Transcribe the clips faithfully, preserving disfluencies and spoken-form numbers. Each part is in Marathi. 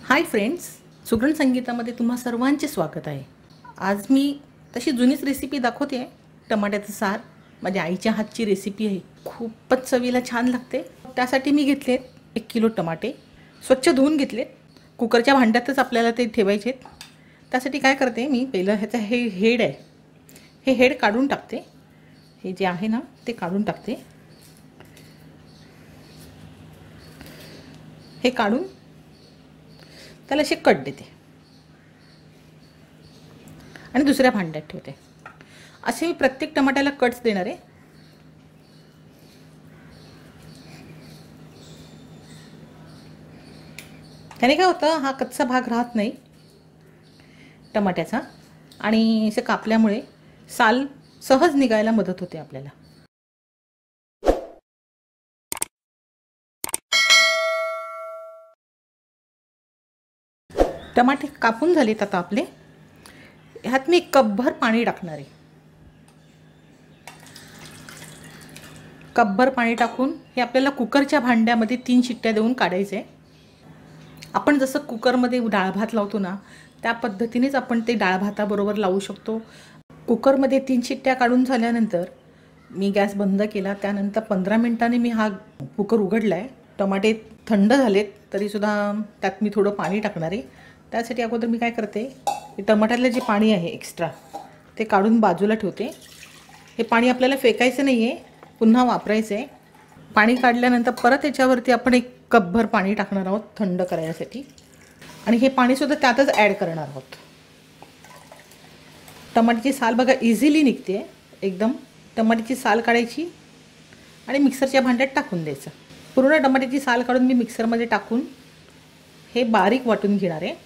हाय फ्रेंड्स, सुगरण संगीतामध्ये तुम्हा सर्वांचे स्वागत आहे। आज मी तशी जुनीच रेसिपी दाखवते आहे। टमाट्याचं सार माझ्या आईच्या हातची रेसिपी आहे। खूपच चवीला छान लागते। त्यासाठी मी घेतले एक किलो टमाटे, स्वच्छ धुवून घेतले। कुकरच्या भांड्यातच आपल्याला ते ठेवायचे। त्यासाठी काय करते मी, पहिलं ह्याचा हे हेड आहे, हे हेड काढून टाकते। हे जे आहे ना ते काढून टाकते। हे काढून त्याला असे कट देते आणि दुसऱ्या भांड्यात ठेवते। असे मी प्रत्येक टमाट्याला कट्स देणार आहे। त्याने काय होतं, हा कच्चा भाग राहत नाही टमाट्याचा आणि असे कापल्यामुळे साल सहज निघायला मदत होते आपल्याला। टमाटे कापून झालेत आता आपले। ह्यात मी कपभर पाणी टाकणार आहे। कपभर पाणी टाकून हे आपल्याला कुकरच्या भांड्यामध्ये तीन शिट्ट्या देऊन काढायचे आहे। आपण जसं कुकरमध्ये डाळ भात लावतो ना, त्या पद्धतीनेच आपण ते डाळ भाताबरोबर लावू शकतो। कुकरमध्ये तीन शिट्ट्या काढून झाल्यानंतर मी गॅस बंद केला। त्यानंतर पंधरा मिनिटांनी मी हा कुकर उघडला आहे। टमाटे थंड झालेत तरीसुद्धा त्यात मी थोडं पाणी टाकणार आहे। त्यासाठी अगोदर मी काय करते, हे टमाट्यातलं जे पाणी आहे एक्स्ट्रा ते काढून बाजूला ठेवते। हे पाणी आपल्याला फेकायचं नाही आहे, पुन्हा वापरायचं आहे। पाणी काढल्यानंतर परत याच्यावरती आपण एक कपभर पाणी टाकणार आहोत थंड करण्यासाठी, आणि हे पाणीसुद्धा त्यातच ॲड करणार आहोत। टमाट्याची साल बघा इझिली निघते एकदम। टमाट्याची साल काढायची आणि मिक्सरच्या भांड्यात टाकून द्यायचं। पूर्ण टमाट्याची साल काढून मी मिक्सरमध्ये टाकून हे बारीक वाटून घेणार आहे।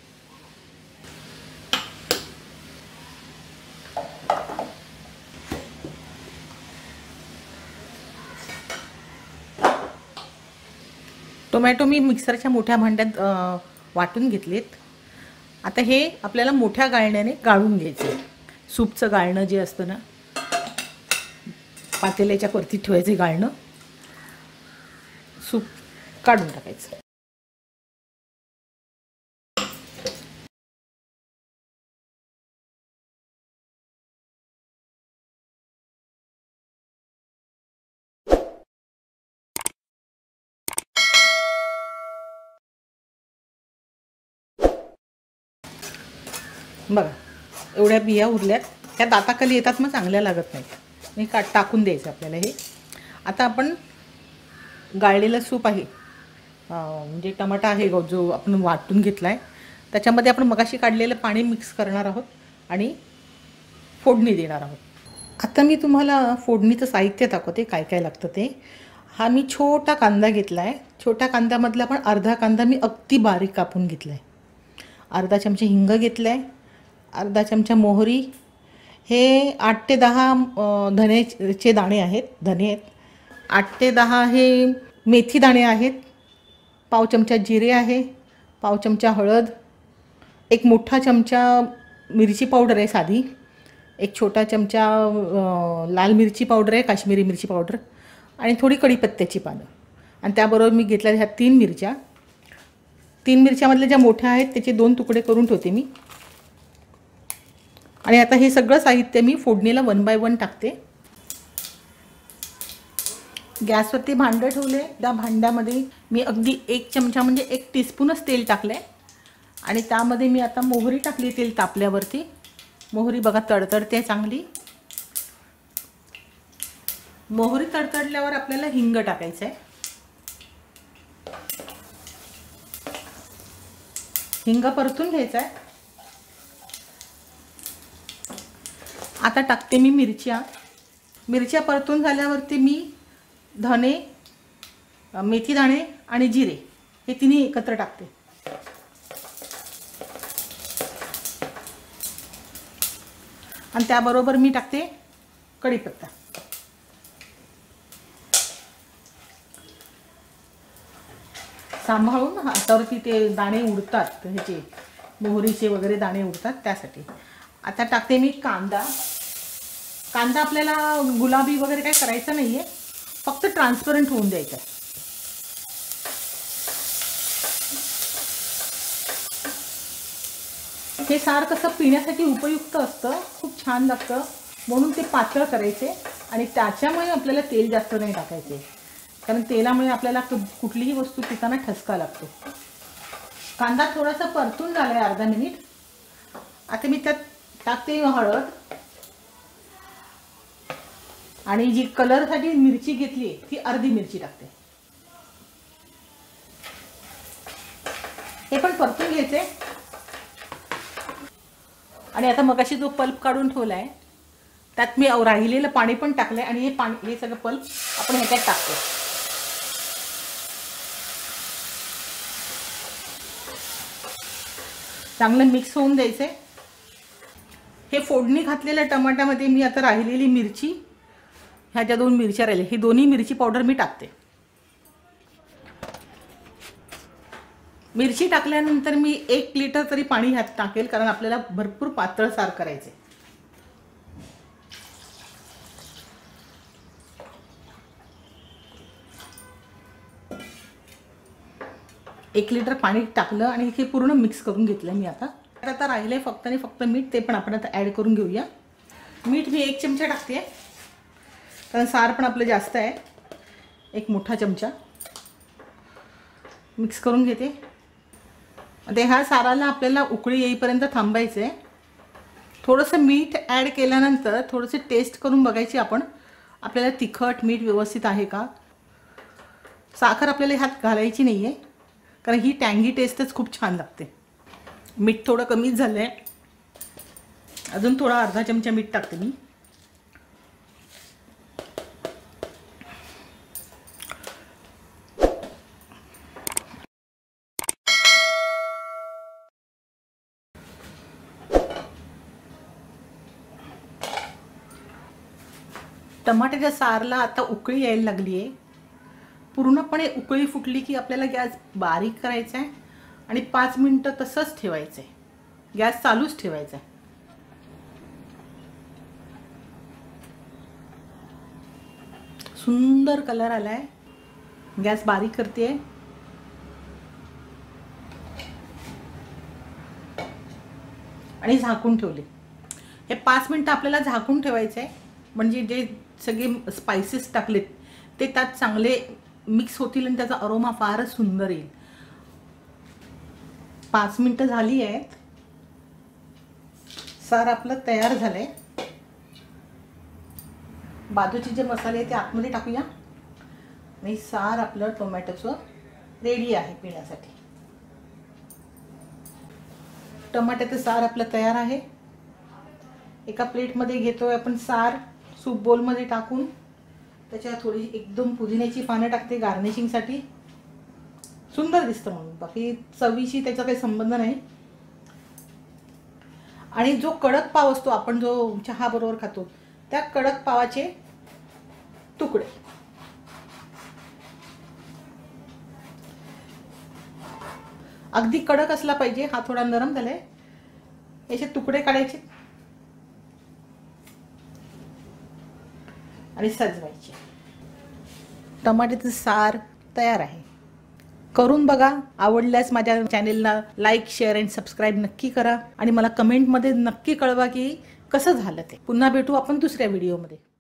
टोमॅटो मी मिक्सरच्या मोठ्या भांड्यात वाटून घेतलेत। आता हे आपल्याला मोठ्या गाळण्याने गाळून घ्यायचे। सूपचं गाळणं जे असतं ना, पातेल्याच्या वरती ठेवायचे गाळणं, सूप काढून टाकायचं। बघा एवढ्या बिया उरल्यात, त्या दाताखाली येतात, मग चांगल्या लागत नाहीत। मी का टाकून द्यायचं आपल्याला हे। आता आपण गाळलेलं सूप आहे, म्हणजे टमाटा आहे जो आपण वाटून घेतला आहे, त्याच्यामध्ये आपण मगाशी काढलेलं पाणी मिक्स करणार आहोत आणि फोडणी देणार आहोत। आता मी तुम्हाला फोडणीचं साहित्य दाखवते काय काय लागतं ते। हा मी छोटा कांदा घेतला आहे। छोट्या कांद्यामधला पण अर्धा कांदा मी अगदी बारीक कापून घेतला आहे। अर्धा चमचा हिंग घेतला आहे, अर्धा चमचा मोहरी, हे आठ ते दहा धनेचे दाणे आहेत, धने आहेत। आठ ते दहा हे मेथी दाणे आहेत। पाव चमचा जिरे आहे, पाव चमचा हळद, एक मोठा चमचा मिरची पावडर आहे साधी, एक छोटा चमचा लाल मिरची पावडर आहे, काश्मीरी मिरची पावडर, आणि थोडी कढीपत्त्याची पानं। आणि त्याबरोबर मी घेतल्या ह्या तीन मिरच्या। तीन मिरच्यामधल्या ज्या मोठ्या आहेत त्याचे दोन तुकडे करून ठेवते मी। आणि आता हे सगळं साहित्य मी फोडणीला वन बाय वन टाकते। गॅसवरती भांडं ठेवले, त्या भांड्यामध्ये मी अगदी एक चमचा म्हणजे एक टीस्पूनच तेल टाकले आणि त्यामध्ये मी आता मोहरी टाकली। तेल तापल्यावरती मोहरी बघा तडतडते चांगली। मोहरी तडतडल्यावर आपल्याला हिंग टाकायचं आहे। हिंग परतून घ्यायचा आहे। आता टाकते मी मिरच्या। मिरच्या परतून झाल्यावरती मी धने, मेथी दाणे आणि जिरे हे तिन्ही एकत्र टाकते। आणि त्याबरोबर मी टाकते कढीपत्ता। सांभाळून, हातावरती ते दाणे उडतात, ह्याचे मोहरीचे वगैरे दाणे उडतात त्यासाठी। आता टाकते मी कांदा। कांदा आपल्याला गुलाबी वगैरे काय करायचं नाही आहे, फक्त ट्रान्सपरंट होऊन द्यायचं आहे। हे सार कसं पिण्यासाठी उपयुक्त असतं, खूप छान लागतं, म्हणून ते पातळ करायचे आणि त्याच्यामुळे आपल्याला तेल जास्त नाही टाकायचे, कारण तेलामुळे आपल्याला कुठलीही वस्तू पिताना ठसका लागतो. कांदा थोडासा परतून झाला आहे अर्धा मिनिट. आता मी त्यात टाकते हळद आणि जी कलरसाठी मिरची घेतली आहे ती अर्धी मिरची टाकते. हे पण परतून घ्यायचे. आणि आता मगाशी जो पल्प काढून ठेवला आहे त्यात मी राहिलेलं पाणी पण टाकलं आहे आणि हे पाणी हे सगळं पल्प आपण ह्याच्यात टाकतो. चांगलं मिक्स होऊन द्यायचे. हे फोडणी घातलेल्या टमाट्यामध्ये मी आता राहिलेली मिरची, ह्या ज्या दोन मिरच्या राहिल्या, ही दोन्ही मिरची पावडर मी टाकते. मिरची टाकल्यानंतर मी एक लिटर तरी पाणी ह्यात टाकेल, कारण आपल्याला भरपूर पातळ सार करायचे. एक लिटर पाणी टाकलं आणि हे पूर्ण मिक्स करून घेतलं मी. आता आता राहिले फक्त आणि फक्त मीठ, ते पण आपण आता ॲड करून घेऊया. मीठ मी एक चमचा टाकते कारण सार पण आपलं जास्त आहे. एक मोठा चमचा मिक्स करून घेते. आता ह्या साराला आपल्याला उकळी येईपर्यंत थांबायचं आहे. थोडंसं मीठ ॲड केल्यानंतर थोडंसं टेस्ट करून बघायची आपण, आपल्याला तिखट मीठ व्यवस्थित आहे का. साखर आपल्याला ह्यात घालायची नाही आहे, कारण ही टँगी टेस्टच खूप छान लागते. मीठ थोडं कमीच झालं आहे, अजून थोडा अर्धा चमचा मीठ टाकते मी. टमाट्याच्या सारला आता उकळी यायला लागली आहे. पूर्णपणे उकळी फुटली की आपल्याला गॅस बारीक करायचा आहे आणि पाच मिनटं तसंच ठेवायचं आहे. गॅस चालूच ठेवायचा आहे. सुंदर कलर आलाय. गॅस बारीक करते आणि झाकून ठेवले. हे पाच मिनटं आपल्याला झाकून ठेवायचं आहे, म्हणजे जे सगळे स्पाइसेस टाकलेत ते त्यात चांगले मिक्स होतील आणि त्याचा अरोमा फारच सुंदर येईल. पाच मिनटं झाली आहेत. सार आपलं तयार झालंय. बाजूचे जे मसाले आहेत ते आतमध्ये टाकूया आणि सार आपलं टोमॅटोचं रेडी आहे पिण्यासाठी. टमाट्याचं सार आपलं तयार आहे. एका प्लेटमध्ये घेतोय आपण सार. सूप बोलमध्ये टाकून त्याच्यात थोडी एकदम पुदिन्याची पानं टाकते गार्निशिंगसाठी, सुंदर दिसतं म्हणून. बाकी चवीशी त्याचा काही संबंध नाही. आणि जो कडक पाव असतो आपण जो चहा बरोबर खातो, त्या कडक पावाचे तुकडे. अगदी कडक असला पाहिजे, हा थोडा नरम झालाय. याचे तुकडे काढायचे आणि सजवायचे. टमाट्याचं सार तयार आहे. करून बघा. आवडल्यास माझ्या चॅनेलला लाईक, शेअर आणि सबस्क्राईब नक्की करा आणि मला कमेंटमध्ये नक्की कळवा की कसं झालं ते. पुन्हा भेटू आपण दुसऱ्या व्हिडिओमध्ये.